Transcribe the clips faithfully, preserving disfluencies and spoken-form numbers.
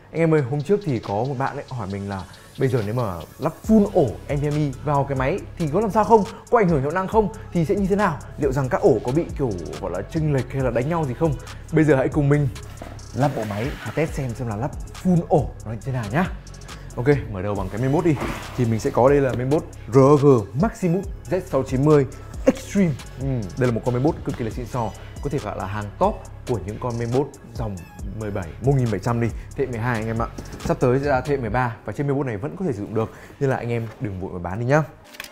Anh em ơi, hôm trước thì có một bạn ấy hỏi mình là bây giờ nếu mà lắp full ổ en vê em e vào cái máy thì có làm sao không? Có ảnh hưởng hiệu năng không? Thì sẽ như thế nào? Liệu rằng các ổ có bị kiểu gọi là chênh lệch hay là đánh nhau gì không? Bây giờ hãy cùng mình lắp bộ máy và test xem xem là lắp full ổ nó như thế nào nhá. Ok, mở đầu bằng cái mainboard đi. Thì mình sẽ có đây là mainboard rờ o giê Maximus Z sáu chín mươi Extreme. ừ, Đây là một con mainboard cực kỳ là xịn sò, có thể gọi là hàng top của những con mainboard dòng mười bảy, một nghìn bảy trăm đi, thế hệ mười hai anh em ạ. Sắp tới sẽ ra thế hệ mười ba và trên mainboard này vẫn có thể sử dụng được, nên là anh em đừng vội mà bán đi nhá.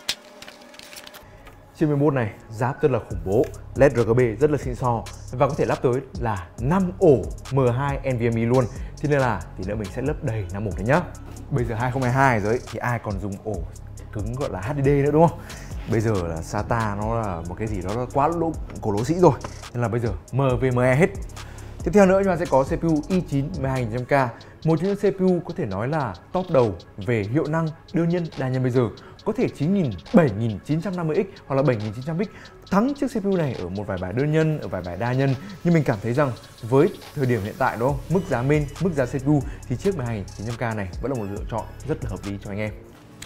Trên mainboard này giáp rất là khủng bố, led rờ giê bê rất là xịn sò và có thể lắp tới là năm ổ M hai en vê em e luôn. Thế nên là tí nữa mình sẽ lắp đầy năm ổ đấy nhá. Bây giờ hai không hai hai rồi thì ai còn dùng ổ cứng gọi là hát đê đê nữa đúng không? Bây giờ là SATA nó là một cái gì đó quá lỗ, cổ lỗ sĩ rồi, nên là bây giờ em vê em e hết. Tiếp theo nữa chúng ta sẽ có xê pê u i chín mười hai nghìn trăm K, một trong những xê pê u có thể nói là top đầu về hiệu năng đơn nhân đa nhân bây giờ, có thể chín nghìn, bảy nghìn chín trăm năm mươi x hoặc là bảy nghìn chín trăm x, thắng chiếc xê pê u này ở một vài bài đơn nhân, ở vài bài đa nhân. Nhưng mình cảm thấy rằng với thời điểm hiện tại đó, mức giá main, mức giá xê pê u thì chiếc mười hai nghìn chín trăm K này vẫn là một lựa chọn rất là hợp lý cho anh em.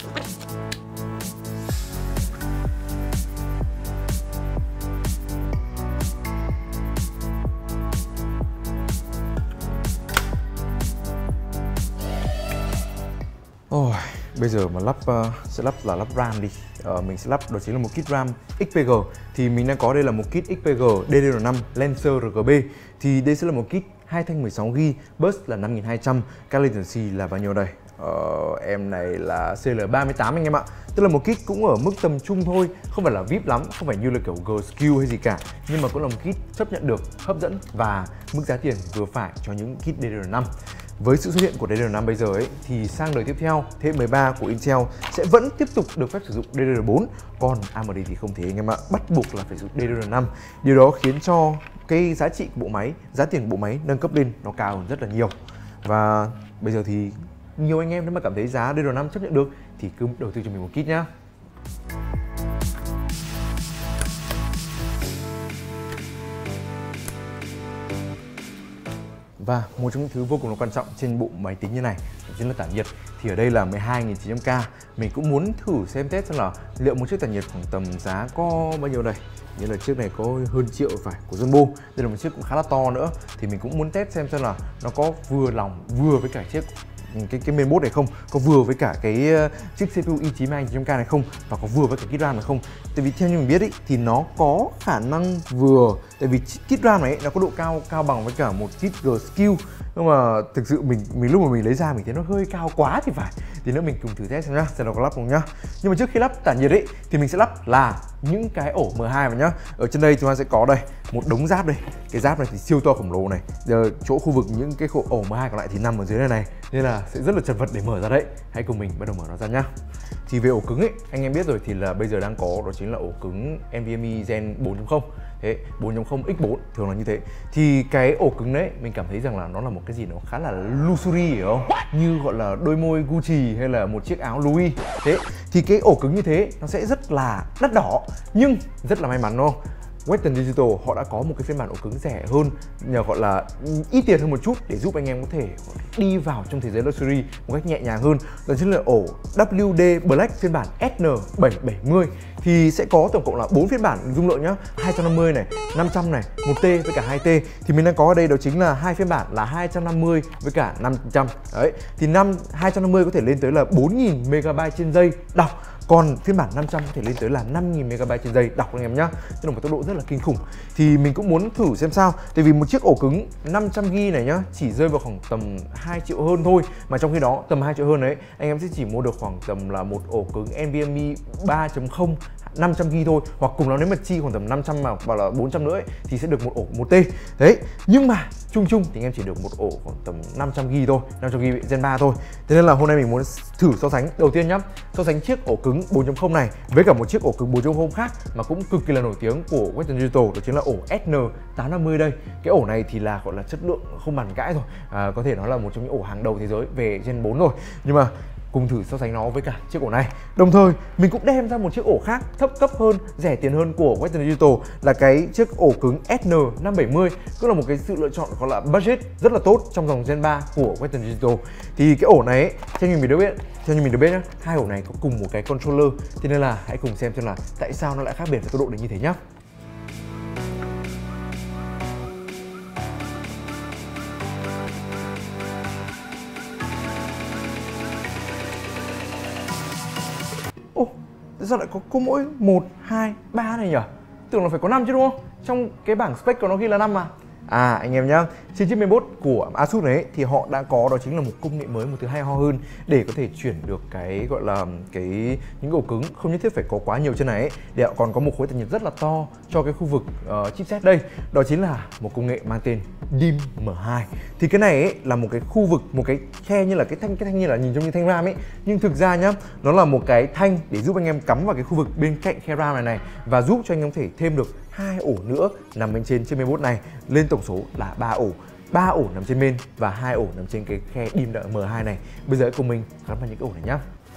Oh, bây giờ mà lắp uh, sẽ lắp là lắp RAM đi. Uh, mình sẽ lắp đó chính là một kit RAM ích pê giê. Thì mình đang có đây là một kit ích pê giê đê đê rờ năm Lancer rờ giê bê. Thì đây sẽ là một kit hai thanh mười sáu gi ga bai, bus là năm nghìn hai trăm, các latency là bao nhiêu đây? Uh, em này là xê lờ ba mươi tám anh em ạ. Tức là một kit cũng ở mức tầm trung thôi, không phải là vi ai pi lắm, không phải như là kiểu G-Skill hay gì cả, nhưng mà cũng là một kit chấp nhận được, hấp dẫn và mức giá tiền vừa phải cho những kit đê đê rờ năm. Với sự xuất hiện của đê đê rờ năm bây giờ ấy thì sang đời tiếp theo, thế hệ mười ba của Intel sẽ vẫn tiếp tục được phép sử dụng đê đê rờ bốn, còn a em đê thì không thể anh em ạ, bắt buộc là phải sử dụng đê đê rờ năm. Điều đó khiến cho cái giá trị của bộ máy, giá tiền của bộ máy nâng cấp lên nó cao hơn rất là nhiều. Và bây giờ thì nhiều anh em nếu mà cảm thấy giá đê đê rờ năm chấp nhận được thì cứ đầu tư cho mình một kit nhá. Và một trong những thứ vô cùng là quan trọng trên bộ máy tính như này chính là tản nhiệt. Thì ở đây là mười hai nghìn chín trăm K, mình cũng muốn thử xem test xem là liệu một chiếc tản nhiệt khoảng tầm giá có bao nhiêu đây. Như là chiếc này có hơn triệu phải, của Jumbo. Đây là một chiếc cũng khá là to nữa, thì mình cũng muốn test xem xem là nó có vừa lòng vừa với cả chiếc cái cái mainboard này không, có vừa với cả cái uh, chiếc xê pê u i chín mười hai nghìn trăm K này không, và có vừa với cả kit RAM này không. Tại vì theo như mình biết ý, thì nó có khả năng vừa, tại vì kit RAM này nó có độ cao cao bằng với cả một kit G-Skill, nhưng mà thực sự mình mình lúc mà mình lấy ra mình thấy nó hơi cao quá thì phải. Thì nữa mình cùng thử test xem nhá, xem nó có lắp không nhá. Nhưng mà trước khi lắp tản nhiệt ấy thì mình sẽ lắp là những cái ổ M hai vào nhá. Ở trên đây chúng ta sẽ có đây một đống giáp đây. Cái giáp này thì siêu to khổng lồ này. Giờ chỗ khu vực những cái ổ M hai còn lại thì nằm ở dưới này này, nên là sẽ rất là chật vật để mở ra đấy. Hãy cùng mình bắt đầu mở nó ra nhá. Thì về ổ cứng ấy, anh em biết rồi thì là bây giờ đang có đó chính là ổ cứng en vê em e Gen bốn chấm không. Thế bốn chấm không x bốn thường là như thế. Thì cái ổ cứng đấy mình cảm thấy rằng là nó là một cái gì nó khá là luxury hiểu không? Như gọi là đôi môi Gucci hay là một chiếc áo Louis. Thế thì cái ổ cứng như thế nó sẽ rất là đắt đỏ, nhưng rất là may mắn đúng không? Western Digital họ đã có một cái phiên bản ổ cứng rẻ hơn, nhờ gọi là ít tiền hơn một chút để giúp anh em có thể đi vào trong thế giới luxury một cách nhẹ nhàng hơn. Đó chính là ổ vê đê Black phiên bản S N bảy bảy mươi. Thì sẽ có tổng cộng là bốn phiên bản dung lượng nhá, hai trăm năm mươi này, năm trăm này, một T với cả hai T. Thì mình đang có ở đây đó chính là hai phiên bản là hai trăm năm mươi với cả năm trăm. Đấy, thì năm hai trăm năm mươi có thể lên tới là bốn nghìn megabyte trên giây đọc. Còn phiên bản năm trăm có thể lên tới là năm nghìn megabyte trên giây đọc anh em nhá. Tức là một tốc độ rất là kinh khủng. Thì mình cũng muốn thử xem sao. Tại vì một chiếc ổ cứng năm trăm gi ga bai này nhá chỉ rơi vào khoảng tầm hai triệu hơn thôi. Mà trong khi đó tầm hai triệu hơn đấy anh em sẽ chỉ mua được khoảng tầm là một ổ cứng en vê em e ba chấm không năm trăm gi ga bai thôi. Hoặc cùng nó nếu mà chi khoảng tầm năm trăm mà bảo là bốn trăm nữa ấy, thì sẽ được một ổ một T. Đấy, nhưng mà chung chung thì anh em chỉ được một ổ khoảng tầm năm trăm gi ga bai thôi, năm trăm gi ga bai Gen ba thôi. Thế nên là hôm nay mình muốn thử so sánh đầu tiên nhá, so sánh chiếc ổ cứng bốn chấm không này với cả một chiếc ổ cứng bốn chấm không khác mà cũng cực kỳ là nổi tiếng của Western Digital, đó chính là ổ S N tám năm mươi đây. Cái ổ này thì là gọi là chất lượng không bàn cãi rồi, à, có thể nói là một trong những ổ hàng đầu thế giới về Gen bốn rồi. Nhưng mà cùng thử so sánh nó với cả chiếc ổ này. Đồng thời mình cũng đem ra một chiếc ổ khác thấp cấp hơn, rẻ tiền hơn của Western Digital là cái chiếc ổ cứng S N năm bảy mươi, cũng là một cái sự lựa chọn gọi là budget rất là tốt trong dòng Gen ba của Western Digital. Thì cái ổ này ấy, theo như mình được biết, theo như mình được biết nhá, hai ổ này có cùng một cái controller, thế nên là hãy cùng xem xem là tại sao nó lại khác biệt về tốc độ đến như thế nhá. Ồ, tại sao lại có, có mỗi một, hai, ba này nhỉ? Tưởng là phải có năm chứ đúng không? Trong cái bảng spec của nó ghi là năm mà. À anh em nhá, trên chiếc mainboard của Asus này ấy, thì họ đã có đó chính là một công nghệ mới, một thứ hay ho hơn để có thể chuyển được cái gọi là cái những ổ cứng không nhất thiết phải có quá nhiều chân này ấy, để họ còn có một khối tản nhiệt rất là to cho cái khu vực uh, chipset đây. Đó chính là một công nghệ mang tên đê i em M hai. Thì cái này ấy là một cái khu vực, một cái khe như là cái thanh cái thanh như là nhìn giống như thanh RAM ấy, nhưng thực ra nhá, nó là một cái thanh để giúp anh em cắm vào cái khu vực bên cạnh khe RAM này này và giúp cho anh em có thể thêm được hai ổ nữa nằm bên trên chiếc mainboard này, lên tổng số là ba ổ. ba ổ nằm trên main và hai ổ nằm trên cái khe đê i em M hai này. Bây giờ hãy cùng mình khám phá những cái ổ này nhá.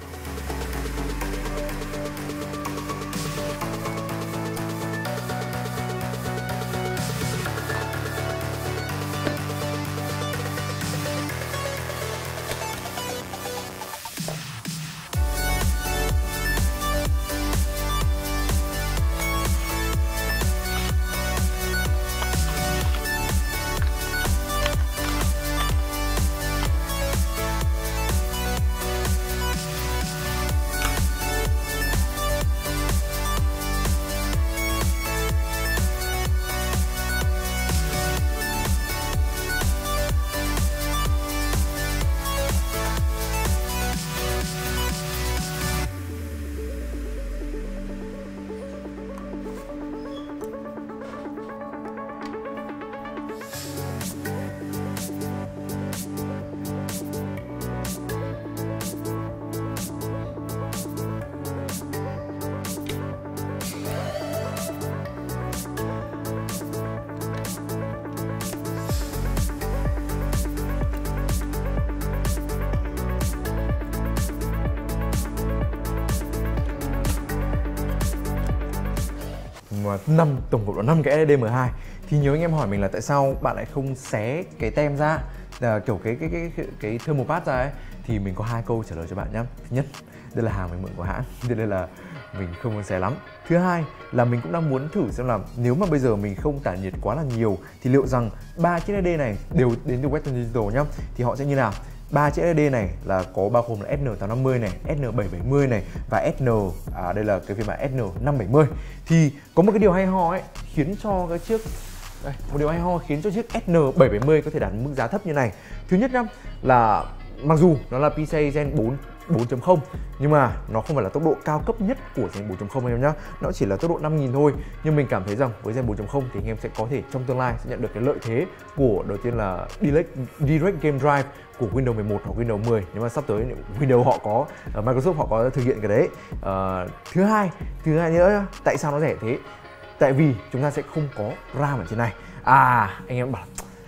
năm tổng cộng là năm cái ét ét đê M hai. Thì nhiều anh em hỏi mình là tại sao bạn lại không xé cái tem ra, là kiểu cái cái cái cái, cái thermopad ra ấy, thì mình có hai câu trả lời cho bạn nhé. Thứ nhất, đây là hàng mình mượn của hãng, cho nên là mình không muốn xé lắm. Thứ hai là mình cũng đang muốn thử xem là nếu mà bây giờ mình không tản nhiệt quá là nhiều thì liệu rằng ba chiếc ét ét đê này đều đến từ Western Digital nhá, thì họ sẽ như nào? Ba chiếc ét ét đê này là có bao gồm là S N tám năm mươi này, S N bảy bảy mươi này và S N à, đây là cái phiên bản S N năm bảy mươi. Thì có một cái điều hay ho ấy khiến cho cái chiếc đây, một điều hay ho khiến cho chiếc S N bảy bảy mươi có thể đạt mức giá thấp như này. Thứ nhất nhá, là mặc dù nó là P C I Gen bốn bốn chấm không nhưng mà nó không phải là tốc độ cao cấp nhất của Gen bốn chấm không anh em nhá, nó chỉ là tốc độ năm nghìn thôi. Nhưng mình cảm thấy rằng với Gen bốn chấm không thì anh em sẽ có thể trong tương lai sẽ nhận được cái lợi thế của đầu tiên là Direct, Direct Game Drive của Windows mười một hoặc Windows mười, nếu mà sắp tới Windows họ có, uh, Microsoft họ có thực hiện cái đấy. Uh, thứ hai, thứ hai nữa, tại sao nó rẻ thế? Tại vì chúng ta sẽ không có RAM ở trên này. À, anh em bảo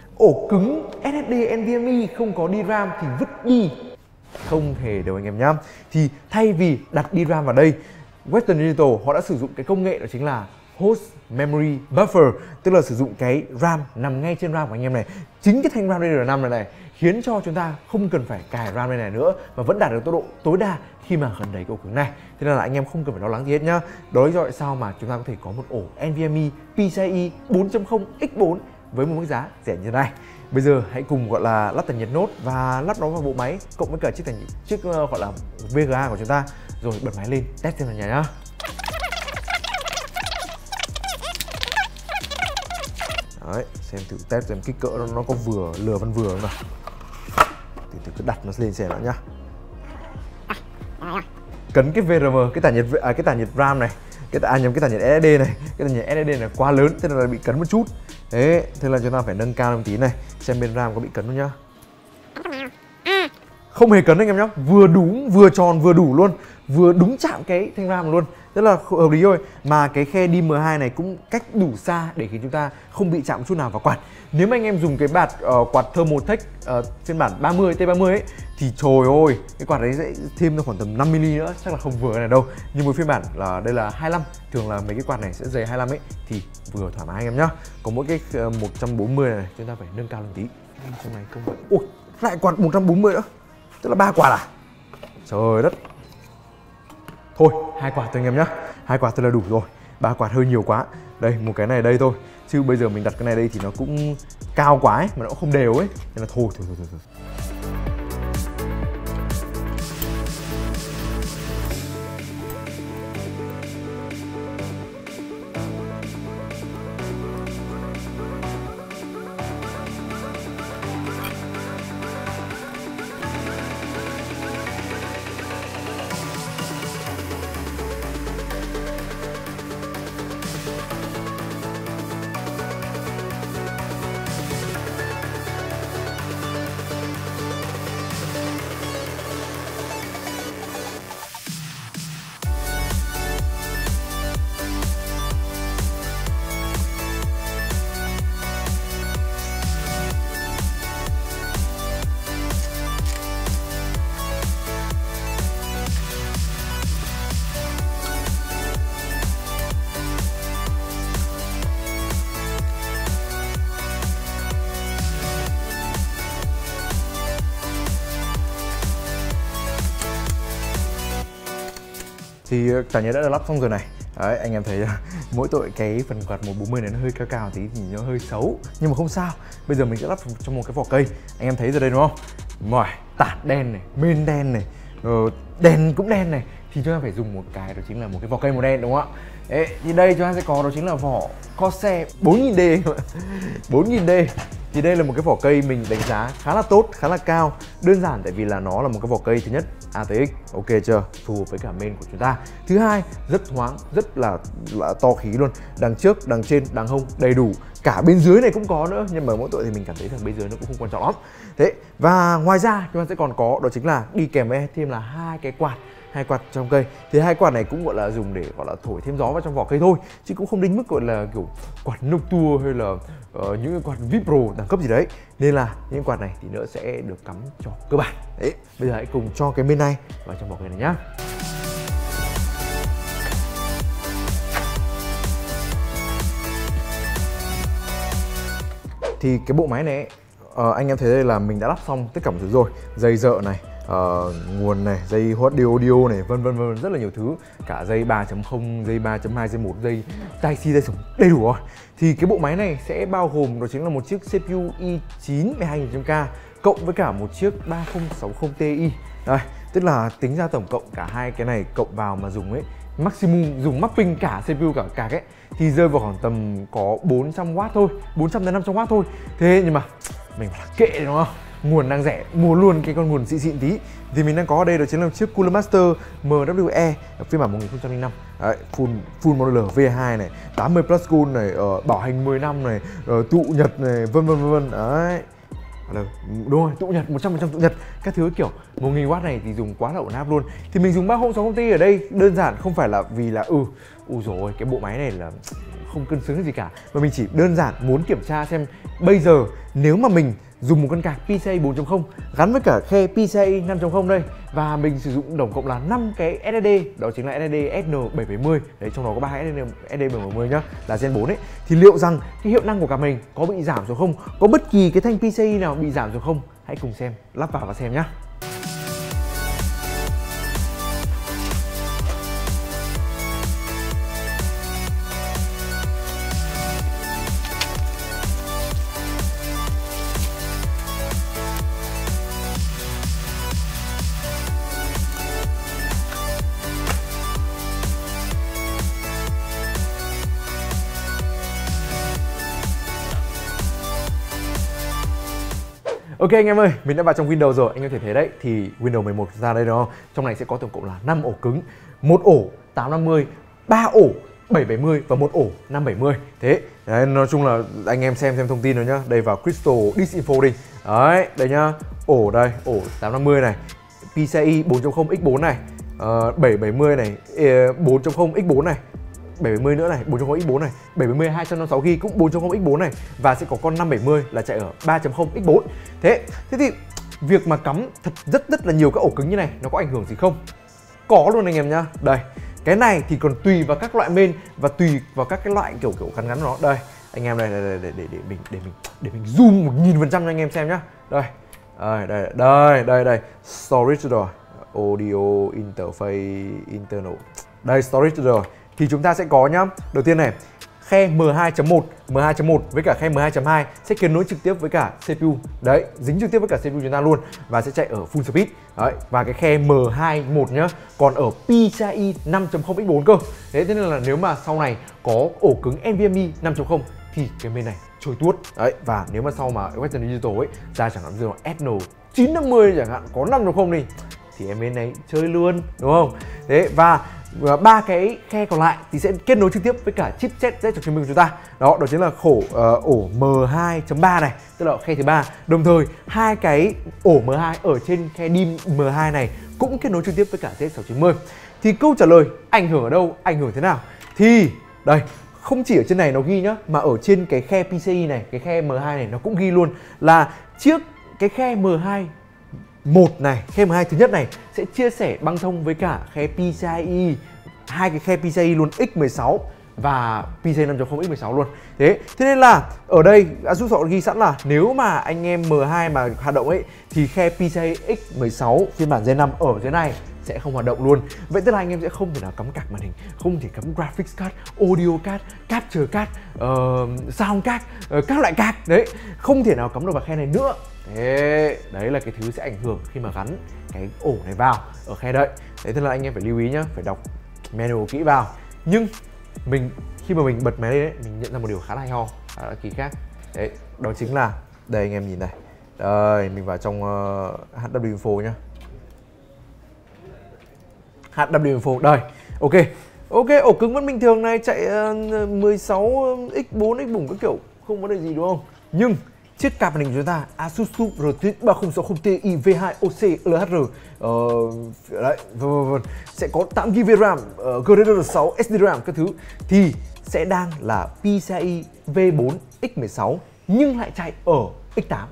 ổ cứng ét ét đê NVMe không có đê RAM thì vứt đi. Không hề đâu anh em nhá. Thì thay vì đặt đê RAM vào đây, Western Digital họ đã sử dụng cái công nghệ đó chính là Host Memory Buffer, tức là sử dụng cái RAM nằm ngay trên RAM của anh em này. Chính cái thanh RAM D D R năm này này khiến cho chúng ta không cần phải cài RAM lên này nữa mà vẫn đạt được tốc độ tối đa khi mà gần đấy cái ổ cứng này. Thế nên là anh em không cần phải lo lắng gì hết nhá. Đó là lý do tại sao mà chúng ta có thể có một ổ NVMe P C I bốn chấm không X bốn với một mức giá rẻ như thế này. Bây giờ hãy cùng gọi là lắp tản nhiệt nốt và lắp nó vào bộ máy cộng với cả chiếc tản nhiệt, chiếc uh, gọi là vê giê a của chúng ta, rồi bật máy lên test xem là nhà nhá. Đấy, xem thử test xem kích cỡ nó, nó có vừa lừa văn vừa không nào. Thì thử cứ đặt nó lên xem đã nhá. Cấn cái vê rờ em, cái tản nhiệt à, cái tản nhiệt RAM này, cái à, nhầm cái tản nhiệt ét ét đê này, cái tản nhiệt ét ét đê này quá lớn, thế nên là bị cấn một chút. Thế, thế là chúng ta phải nâng cao lên một tí này, xem bên RAM có bị cấn không nhá. Không hề cấn anh em nhá, vừa đúng, vừa tròn, vừa đủ luôn, vừa đúng chạm cái thanh RAM luôn. rất là hợp lý thôi. Mà cái khe đê i em hai này cũng cách đủ xa để khiến chúng ta không bị chạm chút nào vào quạt. Nếu mà anh em dùng cái bạt uh, quạt Thermaltake uh, phiên bản ba mươi T ba mươi ấy thì trời ơi, cái quạt đấy sẽ thêm ra khoảng tầm năm mi-li nữa, chắc là không vừa cái này đâu. Nhưng với phiên bản là đây là hai mươi lăm, thường là mấy cái quạt này sẽ dày hai mươi lăm ấy thì vừa thoải mái anh em nhá. Có mỗi cái uh, một trăm bốn mươi này chúng ta phải nâng cao lên tí. Trong này không phải. Ôi, lại quạt một trăm bốn mươi nữa. Tức là ba quạt à? Trời đất. Thôi, hai quạt thôi anh em nhá. Hai quạt thôi là đủ rồi. Ba quạt hơi nhiều quá. Đây, một cái này đây thôi. Chứ bây giờ mình đặt cái này đây thì nó cũng cao quá ấy, mà nó cũng không đều ấy. Nên là thôi, thôi, thôi, thôi. thôi. Thì tản nhiệt đã được lắp xong rồi này. Đấy, anh em thấy mỗi tội cái phần quạt một trăm bốn mươi này nó hơi cao cao tí thì nó hơi xấu. Nhưng mà không sao, bây giờ mình sẽ lắp trong một cái vỏ cây. Anh em thấy rồi đây đúng không? Mỏi, tản đen này, main đen này, ờ, đèn cũng đen này. Thì chúng ta phải dùng một cái đó chính là một cái vỏ cây màu đen đúng không ạ? Đấy, thì đây chúng ta sẽ có đó chính là vỏ Corsair bốn nghìn D. bốn nghìn D. Thì đây là một cái vỏ cây mình đánh giá khá là tốt, khá là cao. Đơn giản tại vì là nó là một cái vỏ cây thứ nhất a tê ích, ok chưa? Phù hợp với cả main của chúng ta. Thứ hai, rất thoáng, rất là, là to khí luôn. Đằng trước, đằng trên, đằng hông đầy đủ. Cả bên dưới này cũng có nữa, nhưng mà mỗi tội thì mình cảm thấy rằng bên dưới nó cũng không quan trọng lắm. Thế, và ngoài ra chúng ta sẽ còn có đó chính là đi kèm với thêm là hai cái quạt. Hai quạt trong cây. Thì hai quạt này cũng gọi là dùng để gọi là thổi thêm gió vào trong vỏ cây thôi, chứ cũng không đến mức gọi là kiểu quạt Noctua hay là uh, những cái quạt vê i pê Pro đẳng cấp gì đấy. Nên là những quạt này thì nữa sẽ được cắm cho cơ bản. Đấy, bây giờ hãy cùng cho cái bên này vào trong vỏ cây này nhá. Thì cái bộ máy này uh, anh em thấy đây là mình đã lắp xong tất cả mọi thứ rồi. Dây dợ này, Uh, nguồn này, dây hot audio này, vân vân vân rất là nhiều thứ, cả dây ba chấm không, dây ba chấm hai, dây một, dây tai si, dây sóng đầy đủ rồi. Thì cái bộ máy này sẽ bao gồm đó chính là một chiếc xê pê u i chín mười hai nghìn K cộng với cả một chiếc ba không sáu không Ti. Đây, tức là tính ra tổng cộng cả hai cái này cộng vào mà dùng ấy, maximum dùng mapping cả xê pê u cả cả cái thì rơi vào khoảng tầm có bốn trăm oát thôi, bốn trăm đến năm trăm oát thôi. Thế nhưng mà mình phải kệ đúng không? Nguồn đang rẻ, mua luôn cái con nguồn xịn xịn tí. Thì mình đang có ở đây đó chính là chiếc Cooler Master em vê e phiên bản một nghìn không trăm lẻ năm. Đấy, full full modular vê hai này, tám mươi plus cool này, uh, bảo hành mười năm này, uh, tụ nhật này, vân vân vân vân. Đấy. Đúng rồi, tụ nhật, một trăm phần trăm tụ nhật. Các thứ kiểu một nghìn oát này thì dùng quá là ổn áp luôn. Thì mình dùng ba không sáu không Ti ở đây đơn giản không phải là vì là ừ, ui rồi cái bộ máy này là không cân xứng gì cả, mà mình chỉ đơn giản muốn kiểm tra xem bây giờ nếu mà mình dùng một con card pê xê i bốn chấm không gắn với cả khe pê xê i năm chấm không đây, và mình sử dụng tổng cộng là năm cái ét ét đê, đó chính là ét ét đê ét en bảy bảy mươi. Đấy, trong đó có ba ét ét đê bảy bảy mươi nhá, là Gen bốn ấy. Thì liệu rằng cái hiệu năng của cả mình có bị giảm xuống không? Có bất kỳ cái thanh pê xê i nào bị giảm xuống không? Hãy cùng xem, lắp vào và xem nhá. Ok anh em ơi, mình đã vào trong Windows rồi, anh em có thể thấy đấy, thì Windows mười một ra đây đúng không? Trong này sẽ có tổng cộng là năm ổ cứng, một ổ tám năm mươi, ba ổ bảy bảy mươi và một ổ năm bảy mươi. Thế, đấy, nói chung là anh em xem thêm thông tin rồi nhá. Đây vào Crystal Disk Info đi. Đấy, đây nhá. Ổ đây, ổ tám năm mươi này, pê xê i bốn chấm không x bốn này, uh, bảy bảy mươi này, bốn chấm không x bốn này, bảy bảy mươi nữa này, bốn chấm không x bốn này, bảy bảy mươi hai trăm năm mươi sáu gi ga bai cũng bốn chấm không x bốn này, và sẽ có con năm bảy mươi là chạy ở ba chấm không x bốn. Thế thế thì việc mà cắm thật rất rất là nhiều các ổ cứng như này nó có ảnh hưởng gì không? Có luôn anh em nhá. Đây, cái này thì còn tùy vào các loại main và tùy vào các cái loại kiểu kiểu gắn gắn nó. Đây, anh em đây, đây, đây để, để để mình để mình để mình zoom một nghìn phần trăm cho anh em xem nhá. Đây. Đây, đây, đây, đây, đây. Storage rồi. Audio interface internal. Đây, storage rồi. Thì chúng ta sẽ có nhá. Đầu tiên này, khe M hai chấm một, M hai chấm một với cả khe M hai chấm hai sẽ kết nối trực tiếp với cả xê pê u. Đấy, dính trực tiếp với cả xê pê u chúng ta luôn và sẽ chạy ở full speed. Đấy, và cái khe M hai một nhá, còn ở PCIe năm chấm không x bốn cơ. Thế nên là nếu mà sau này có ổ cứng NVMe năm chấm không thì cái bên này trôi tuốt. Đấy, và nếu mà sau mà Western Digital ấy ra chẳng hạn như là ét en chín năm mươi chẳng hạn có năm chấm không đi thì em bên này chơi luôn, đúng không? Thế và ba cái khe còn lại thì sẽ kết nối trực tiếp với cả chipset Z của chúng ta. Đó, đó chính là khổ uh, ổ M hai chấm ba này, tức là khe thứ ba. Đồng thời hai cái ổ M hai ở trên khe đê i em M hai này cũng kết nối trực tiếp với cả Z sáu chín mươi. Thì câu trả lời ảnh hưởng ở đâu, ảnh hưởng thế nào? Thì đây, không chỉ ở trên này nó ghi nhá, mà ở trên cái khe PCIe này, cái khe M hai này nó cũng ghi luôn là trước cái khe M hai một này, khe M hai thứ nhất này sẽ chia sẻ băng thông với cả khe PCIe, hai cái khe PCIe luôn x mười sáu và PCIe năm chấm không x mười sáu luôn. Thế thế nên là ở đây Asus họ ghi sẵn là nếu mà anh em M hai mà hoạt động ấy thì khe PCIe x mười sáu phiên bản Gen năm ở dưới này sẽ không hoạt động luôn. Vậy tức là anh em sẽ không thể nào cắm card màn hình, không thể cắm graphics card, audio card, capture card, uh, sound card, uh, các loại card đấy, không thể nào cắm được vào khe này nữa. Thế đấy là cái thứ sẽ ảnh hưởng khi mà gắn cái ổ này vào ở khe đậy. Thế nên là anh em phải lưu ý nhá, phải đọc manual kỹ vào. Nhưng mình khi mà mình bật máy lên đấy, mình nhận ra một điều khá là hay ho, khá là kỳ khác. Đấy, đó chính là đây anh em nhìn này. Đây, mình vào trong uh, hát vê Info nhá. hát vê Info đây. Ok. Ok, ổ cứng vẫn bình thường này, chạy uh, mười sáu x bốn x bốn các kiểu, không vấn đề gì đúng không? Nhưng chiếc card màn hình của chúng ta Asus tê u R T X ba không sáu không Ti V hai O C L H R uh, đấy, vân vân vân, sẽ có tám gi ga bai RAM, uh, G D D R sáu, S D RAM các thứ, thì sẽ đang là PCIe V bốn x mười sáu nhưng lại chạy ở x tám.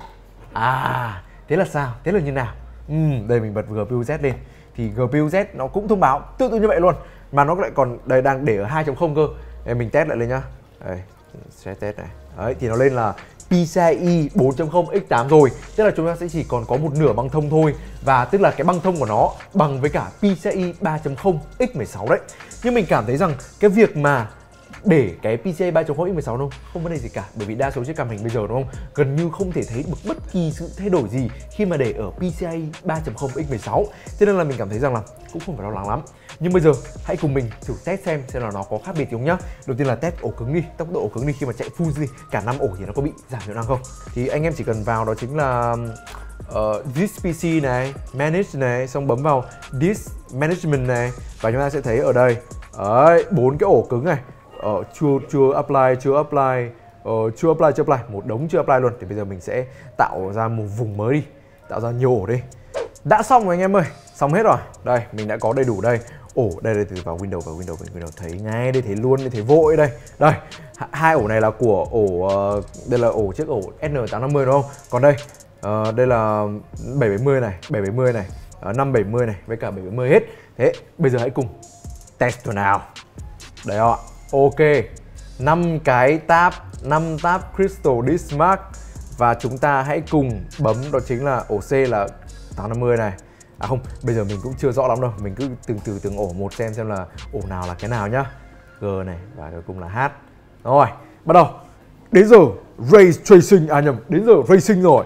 À, thế là sao? Thế là như nào? Uhm, đây mình bật giê pê u Z lên thì giê pê u Z nó cũng thông báo tương tự như vậy luôn, mà nó lại còn đây đang để ở hai chấm không cơ. Đây, mình test lại lên nhá. Đây, stress test này. Đấy, thì nó lên là PCIe bốn chấm không x tám rồi, tức là chúng ta sẽ chỉ còn có một nửa băng thông thôi, và tức là cái băng thông của nó bằng với cả PCIe ba chấm không x mười sáu đấy. Nhưng mình cảm thấy rằng cái việc mà để cái PCIe ba chấm không x mười sáu đâu không vấn đề gì cả, bởi vì đa số chiếc card màn hình bây giờ đúng không, gần như không thể thấy được bất kỳ sự thay đổi gì khi mà để ở PCIe ba chấm không x mười sáu, cho nên là mình cảm thấy rằng là cũng không phải lo lắng lắm. Nhưng bây giờ hãy cùng mình thử test xem xem là nó có khác biệt không nhá. Đầu tiên là test ổ cứng đi, tốc độ ổ cứng đi, khi mà chạy full đi cả năm ổ thì nó có bị giảm hiệu năng không. Thì anh em chỉ cần vào đó chính là uh, this pê xê này, manage này, xong bấm vào this management này, và chúng ta sẽ thấy ở đây đấy, bốn cái ổ cứng này. Ờ, chưa chưa apply, chưa apply, ờ, chưa apply, chưa apply, một đống chưa apply luôn. Thì bây giờ mình sẽ tạo ra một vùng mới đi, tạo ra nhiều ổ đi. Đã xong rồi anh em ơi, xong hết rồi. Đây, mình đã có đầy đủ đây. Ổ đây, đây từ vào Windows, vào Windows, vào Windows thấy ngay đây, thấy luôn, thấy vội đây. Đây, hai ổ này là của ổ, uh, đây là ổ chiếc ổ S N tám năm mươi đúng không? Còn đây, uh, đây là bảy bảy mươi này, bảy bảy mươi này, uh, năm bảy mươi này với cả bảy bảy mươi hết. Thế bây giờ hãy cùng test nào. Đấy ạ. Ok, năm cái tab, năm tab Crystal Disk Mark, và chúng ta hãy cùng bấm đó chính là ổ C là tám năm mươi này. À không, bây giờ mình cũng chưa rõ lắm đâu, mình cứ từng từ từng ổ một xem xem là ổ nào là cái nào nhá. G này và cuối cùng là H. Rồi, bắt đầu. Đến giờ Ray Tracing, à nhầm, đến giờ Racing rồi.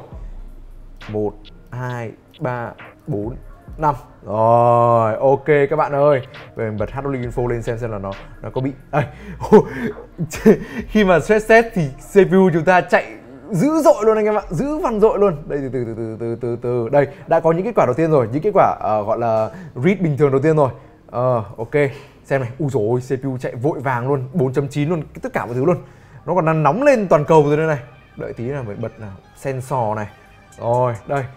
một, hai, ba, bốn, năm. Rồi, ok các bạn ơi. Bây giờ mình bật hát vê Info lên xem xem là nó nó có bị à, khi mà stress test thì xê pê u chúng ta chạy dữ dội luôn anh em ạ, dữ văn dội luôn. Đây, từ từ từ từ từ từ từ đây đã có những kết quả đầu tiên rồi, những kết quả uh, gọi là read bình thường đầu tiên rồi. Ờ, uh, ok, xem này. Ui dồi ôi, xê pê u chạy vội vàng luôn, bốn chấm chín luôn, tất cả mọi thứ luôn. Nó còn đang nóng lên toàn cầu rồi đây này. Đợi tí là mình bật nào, sensor này. Rồi, đây.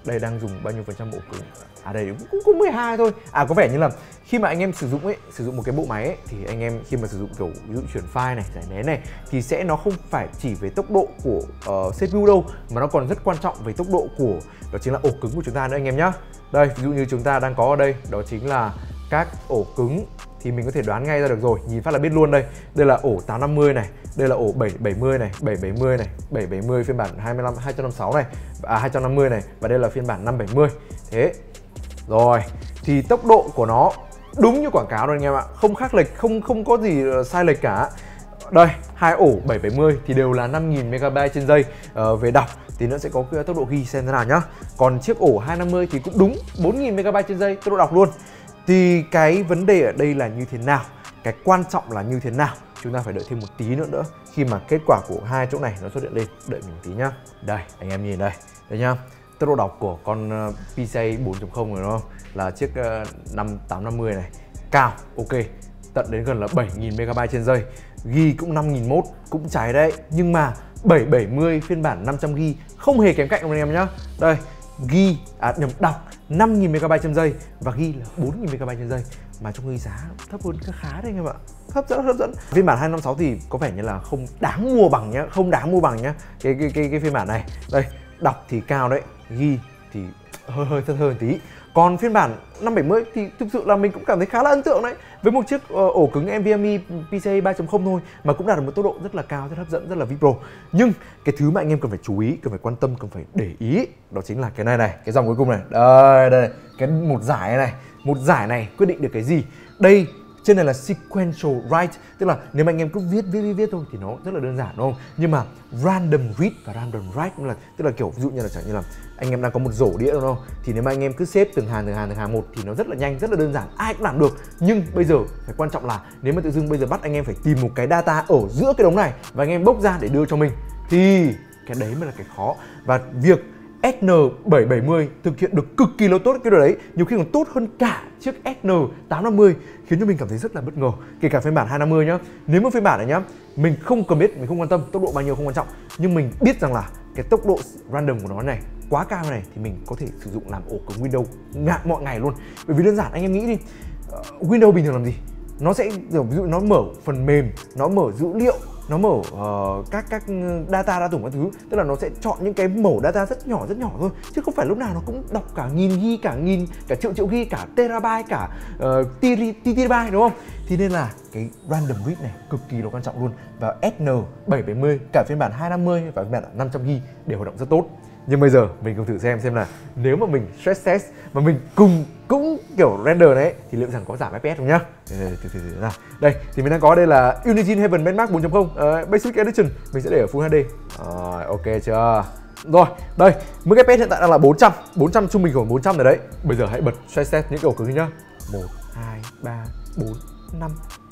đây đang dùng bao nhiêu phần trăm ổ cứng? À đây cũng có mười hai thôi. À có vẻ như là khi mà anh em sử dụng ấy, sử dụng một cái bộ máy ấy, thì anh em khi mà sử dụng kiểu ví dụ chuyển file này, giải nén này thì sẽ nó không phải chỉ về tốc độ của uh, xê pê u đâu, mà nó còn rất quan trọng về tốc độ của đó chính là ổ cứng của chúng ta nữa anh em nhá. Đây, ví dụ như chúng ta đang có ở đây, đó chính là các ổ cứng thì mình có thể đoán ngay ra được rồi, nhìn phát là biết luôn đây. Đây là ổ tám năm mươi này, đây là ổ bảy bảy mươi này, bảy bảy mươi này, bảy bảy mươi phiên bản hai mươi lăm, hai trăm năm mươi sáu này, à hai trăm năm mươi này, và đây là phiên bản năm bảy mươi. Thế. Rồi, thì tốc độ của nó đúng như quảng cáo rồi anh em ạ, không khác lệch, không không có gì sai lệch cả. Đây, hai ổ bảy bảy mươi thì đều là năm nghìn mê-ga-bai trên giây. uh, về đọc thì nó sẽ có cái tốc độ ghi xem thế nào nhá. Còn chiếc ổ hai năm mươi thì cũng đúng bốn nghìn mê-ga-bai trên giây tốc độ đọc luôn. Thì cái vấn đề ở đây là như thế nào, cái quan trọng là như thế nào, chúng ta phải đợi thêm một tí nữa nữa khi mà kết quả của hai chỗ này nó xuất hiện lên. Đợi mình tí nhá. Đây, anh em nhìn đây, đây nhá. Tốc độ đọc của con uh, pê xê i bốn chấm không rồi đúng không? Là chiếc uh, năm tám năm mươi này, cao, ok, tận đến gần là bảy nghìn mê-ga-bai trên giây. Ghi cũng năm nghìn một, cũng cháy đấy. Nhưng mà bảy bảy mươi phiên bản năm trăm gi-ga-bai không hề kém cạnh đâu anh em nhá. Đây, ghi, à nhầm, đọc năm nghìn mê-ga-bai trên giây và ghi là bốn nghìn mê-ga-bai trên giây, mà trong khi giá thấp hơn khá khá đấy anh em ạ. Hấp dẫn, hấp dẫn. Phiên bản hai năm sáu thì có vẻ như là không đáng mua bằng nhá, không đáng mua bằng nhá. Cái cái cái cái phiên bản này. Đây, đọc thì cao đấy, ghi thì hơi hơi thấp hơn tí. Còn phiên bản năm bảy mươi thì thực sự là mình cũng cảm thấy khá là ấn tượng đấy. Với một chiếc uh, ổ cứng NVMe pê xê i ba chấm không thôi mà cũng đạt được một tốc độ rất là cao, rất hấp dẫn, rất là vi pro. Nhưng cái thứ mà anh em cần phải chú ý, cần phải quan tâm, cần phải để ý, đó chính là cái này này, cái dòng cuối cùng này. Đây, đây, cái một giải này, một giải này quyết định được cái gì? Đây, trên này là sequential write, tức là nếu mà anh em cứ viết viết viết viết thôi thì nó rất là đơn giản đúng không? Nhưng mà random read và random write cũng là, tức là kiểu ví dụ như là chẳng như là anh em đang có một rổ đĩa đúng không? Thì nếu mà anh em cứ xếp từng hàng từng hàng từng hàng một thì nó rất là nhanh, rất là đơn giản, ai cũng làm được. Nhưng bây giờ phải quan trọng là nếu mà tự dưng bây giờ bắt anh em phải tìm một cái data ở giữa cái đống này và anh em bốc ra để đưa cho mình thì cái đấy mới là cái khó. Và việc ét en bảy bảy mươi thực hiện được cực kỳ là tốt cái điều đấy, nhiều khi còn tốt hơn cả chiếc ét en tám năm mươi, khiến cho mình cảm thấy rất là bất ngờ. Kể cả phiên bản hai năm mươi nhá, nếu mà phiên bản này nhá, mình không cần biết, mình không quan tâm tốc độ bao nhiêu không quan trọng, nhưng mình biết rằng là cái tốc độ random của nó này quá cao này thì mình có thể sử dụng làm ổ cứng Windows ngạn mọi ngày luôn. Bởi vì đơn giản anh em nghĩ đi, uh, Windows bình thường làm gì? Nó sẽ ví dụ nó mở phần mềm, nó mở dữ liệu, nó mở uh, các các data đa tủng các thứ, tức là nó sẽ chọn những cái mẩu data rất nhỏ rất nhỏ thôi, chứ không phải lúc nào nó cũng đọc cả nghìn ghi, cả nghìn, cả triệu triệu ghi, cả terabyte, cả uh, terabyte đúng không? Thì nên là cái random read này cực kỳ là quan trọng luôn. Và ét en bảy bảy mươi cả phiên bản hai năm mươi và phiên bản năm trăm gi-ga-bai đều hoạt động rất tốt. Nhưng bây giờ mình cùng thử xem xem là nếu mà mình stress test mà mình cùng cũng kiểu render đấy thì liệu rằng có giảm ép pê ét không nhá. Đây, đây thì mình đang có đây là Unity Heaven Benchmark bốn chấm không uh, Basic Edition, mình sẽ để ở Full hát đê. Rồi, ok chưa? Rồi, đây, mức ép pê ét hiện tại đang là bốn trăm, bốn trăm trung bình của bốn trăm rồi đấy. Bây giờ hãy bật stress test những ổ cứng nhá. một, hai, ba, bốn, năm.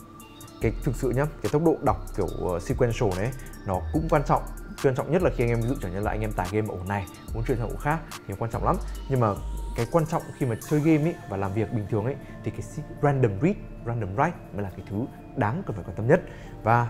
Cái thực sự nhá, cái tốc độ đọc kiểu uh, sequential đấy nó cũng quan trọng. Quan trọng nhất là khi anh em ví dụ chẳng như là anh em tải game ở ổ này muốn chuyển sang ổ khác thì quan trọng lắm. Nhưng mà cái quan trọng khi mà chơi game ấy và làm việc bình thường ấy thì cái random read, random write mới là cái thứ đáng cần phải quan tâm nhất. Và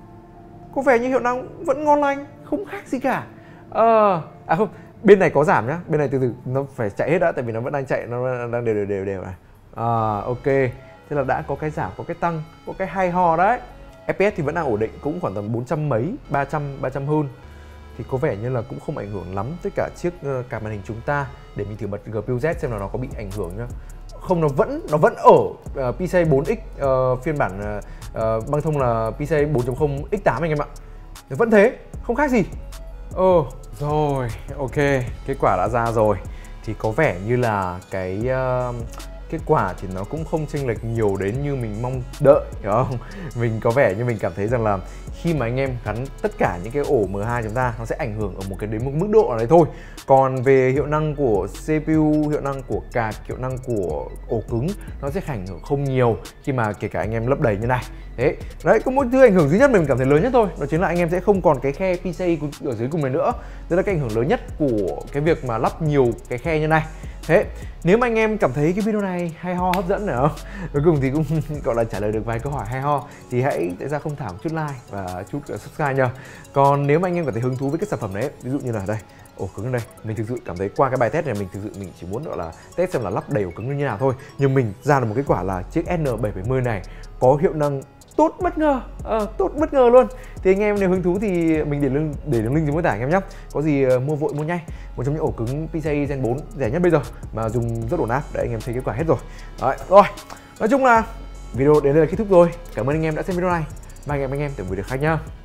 có vẻ như hiệu năng vẫn ngon lành, không khác gì cả. Ờ, à không, bên này có giảm nhá, bên này từ từ nó phải chạy hết đã, tại vì nó vẫn đang chạy, nó đang đều đều đều đều này. À, ok, thế là đã có cái giảm, có cái tăng, có cái hay ho đấy. ép pê ét thì vẫn đang ổn định, cũng khoảng tầm bốn trăm mấy, ba trăm, ba trăm hơn. Thì có vẻ như là cũng không ảnh hưởng lắm tất cả chiếc uh, cả màn hình chúng ta. Để mình thử bật giê pê u Z xem là nó có bị ảnh hưởng nhá. Không, nó vẫn nó vẫn ở uh, pê xê i bốn X uh, phiên bản uh, uh, băng thông là pê xê i bốn chấm không X tám anh em ạ. Nó vẫn thế, không khác gì. Ờ, rồi, ok, kết quả đã ra rồi. Thì có vẻ như là cái uh, kết quả thì nó cũng không chênh lệch nhiều đến như mình mong đợi, hiểu không? Mình có vẻ như mình cảm thấy rằng là khi mà anh em gắn tất cả những cái ổ M hai chúng ta, nó sẽ ảnh hưởng ở một cái đến một mức độ nào đấy thôi. Còn về hiệu năng của xê pê u, hiệu năng của card, hiệu năng của ổ cứng, nó sẽ ảnh hưởng không nhiều khi mà kể cả anh em lấp đầy như này. Thế, đấy, có một thứ ảnh hưởng duy nhất mình cảm thấy lớn nhất thôi, đó chính là anh em sẽ không còn cái khe pê xê i ở dưới cùng này nữa. Đó là cái ảnh hưởng lớn nhất của cái việc mà lắp nhiều cái khe như này. Thế, nếu mà anh em cảm thấy cái video này hay ho, hấp dẫn nữa, cuối cùng thì cũng gọi là trả lời được vài câu hỏi hay ho, thì hãy tại sao không thả một chút like và chút subscribe nhờ. Còn nếu mà anh em cảm thấy hứng thú với cái sản phẩm đấy, ví dụ như là đây, ổ cứng ở đây. Mình thực sự cảm thấy qua cái bài test này mình thực sự mình chỉ muốn gọi là test xem là lắp đầy ổ cứng như thế nào thôi, nhưng mình ra được một kết quả là chiếc S N bảy bảy mươi này có hiệu năng tốt bất ngờ, à, tốt bất ngờ luôn. Thì anh em nếu hứng thú thì mình để link để đường link dưới mô tả anh em nhé. Có gì uh, mua vội mua nhanh, một trong những ổ cứng P C I Gen bốn rẻ nhất bây giờ mà dùng rất ổn áp. Đấy, anh em thấy kết quả hết rồi. Đấy, rồi nói chung là video đến đây là kết thúc rồi. Cảm ơn anh em đã xem video này. Và hẹn gặp anh em từ video khác nhá.